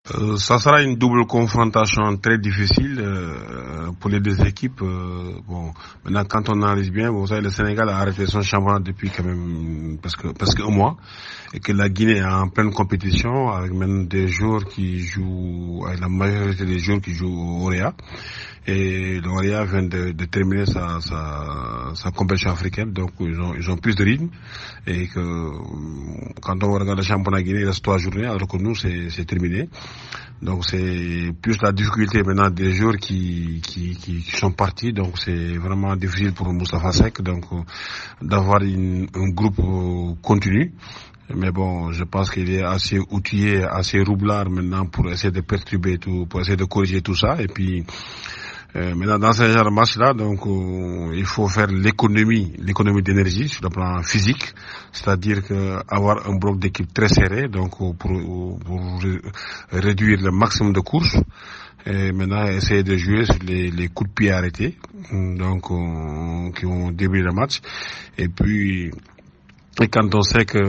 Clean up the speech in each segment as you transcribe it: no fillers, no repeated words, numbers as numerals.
Ça sera une double confrontation très difficile pour les deux équipes. Bon, maintenant, quand on analyse bien, vous savez, le Sénégal a arrêté son championnat depuis quand même presque un mois, et que la Guinée est en pleine compétition avec même des joueurs qui jouent, avec la majorité des joueurs qui jouent au Orea. Et l'Orea vient de terminer sa compétition africaine, donc ils ont plus de rythme, et que quand on regarde le championnat guinéen, il reste 3 journées, alors que nous c'est terminé. Donc c'est plus la difficulté maintenant des joueurs qui sont partis, donc c'est vraiment difficile pour Moustapha Seck, donc d'avoir un groupe continu. Mais bon, je pense qu'il est assez outillé, assez roublard maintenant pour essayer de perturber tout, pour essayer de corriger tout ça. Et puis maintenant, dans ce genre de match-là, donc il faut faire l'économie d'énergie sur le plan physique, c'est-à-dire que avoir un bloc d'équipe très serré, donc pour réduire le maximum de courses. Et maintenant, essayer de jouer sur les coups de pied arrêtés, donc qui ont débuté le match. Et puis et quand on sait que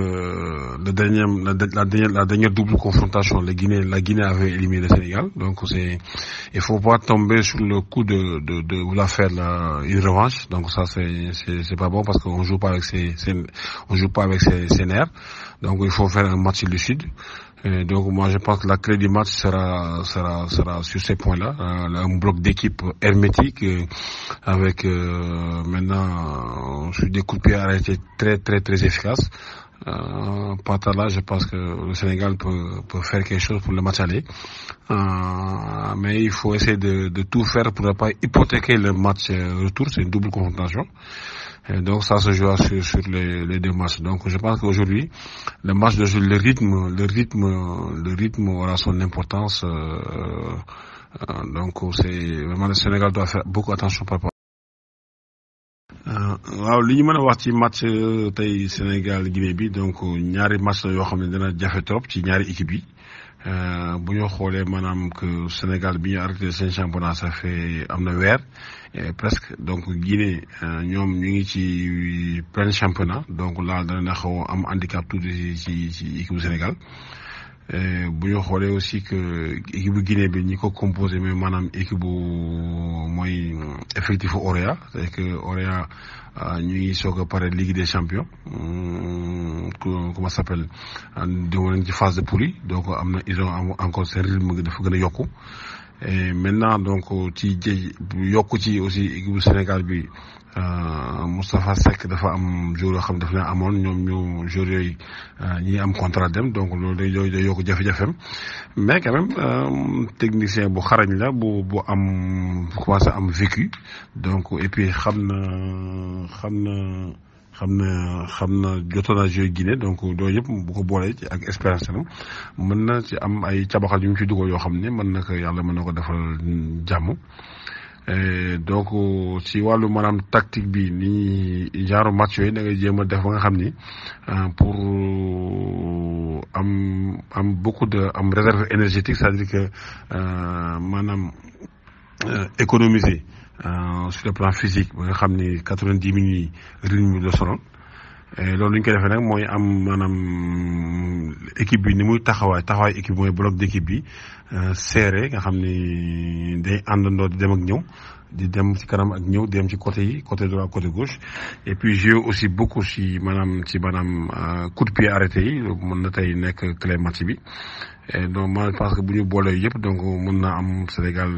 la dernière double confrontation, la Guinée avait éliminé le Sénégal, donc il faut pas tomber sur le coup de vouloir faire une revanche. Donc ça c'est pas bon parce qu'on joue pas avec ses nerfs. Donc il faut faire un match lucide. Et donc moi je pense que la clé du match sera sur ces points-là, un bloc d'équipe hermétique avec maintenant sur des coups de pied arrêtés très très très efficaces. Par là, je pense que le Sénégal peut faire quelque chose pour le match aller. Mais il faut essayer de tout faire pour ne pas hypothéquer le match retour. C'est une double confrontation. Et donc ça se joue sur les deux matchs. Donc je pense qu'aujourd'hui, le match le rythme aura son importance. Donc c'est vraiment le Sénégal doit faire beaucoup attention par rapport. waaw li ñu mën a wax ci match tey Sénégal Guinée bi, donc ñaari match la yoo xam ne dina jafe trop ci ñaari équipe yi. bu ñu xoolee maanaam que Sénégal bi ñu arrêté seen championnat ça fait am na weer presque, donc Guinée ñoom ñu ngi ci plein championnat, donc là dana xaw am handicap tuuti ci équipe bu Sénégal. bu ñu xoolee aussi que équipe bu Guinée bi ñi ko composé mais maanaam équipe bu mooy effectif Orea, c'est que Orea ñu ngi soog a pare Ligue des champions, comment ça s'appelle, demoon nañ ci phase de poule yi, donc ils ont encore seen rythme dafa gën a yokku. Et maintenant donc ci yokku ci aussi équipe bu Sénégal bi Moustapha Seck dafa am joueur yoo xam dafa leen amoon ñoom ñu joueurs yooyu ñi am contrat dem, donc loolu day yokk jafe-jafem. Mais quand même technicien bu xarañ la bu am commencé am vécu, donc et puis xam na jotoon na joué Guinée, donc loolu yëpp bu ko boolee ci ak expérience am mën na ci am ay cabaxal yu mu ci dugal yoo xam ne mën na ko yàlla mën na ko defal jàmm. Donc ci wàllu maanaam tactique bi ni genre match yooyu da ngay jéem a def ba nga xam ni pour am beaucoup de am réserve énergétique, c'est-à-dire que maanaam économiser sur le plan physique ba nga xam ni 90 minutes yi rythme bi la sonal. loolu lu ñu koy defee nag mooy am maanaam équipe bi ni muy taxawaay équipe mooy bloc d'équipe bi serré nga xam ni day àndandoo di dem ak ñëw, di dem ci kanam ak ñëw, di dem ci côté yi, côté droit côté gauche. Et puis jouer aussi beaucoup ci maanaam coup de pied arrêté yi mën na tey nekk clé match bi. Et donc moi je pense que bu ñu boolee yëpp donc mën na am Sénégal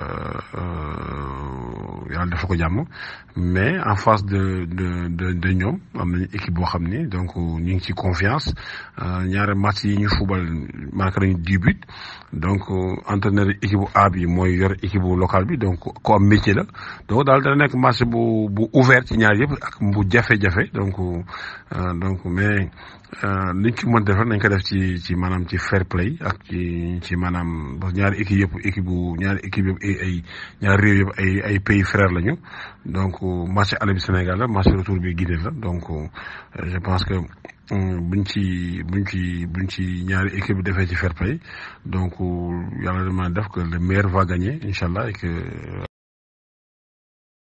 yàlla dafa ko jàmm. Mais en face de ñoom am nañu équipe boo xam ni donc ñu ngi ci confiance. ñaari match yi ñu fubal marqué nañu 10 buts, donc entraîneur équipe bu A bi mooy yor équipe bu locale bi, donc ko am métier la. Donc daal dana nekk match bu ouvert ci ñaar yëpp ak bu jafe-jafe, donc mais liñ ci mën defar nañ ko def ci maanaam ci fair play ak ci maanaam ñaari équipe yëpp ñaari réew yëpp ay pays frères lañu. Donc match aller bi Sénégal la, match retour bi Guinée la. Donc je pense que buñ ci ñaari équipe bi defee ci fair play, donc yàlla dama def que le meilleur va gagner inchallah, et que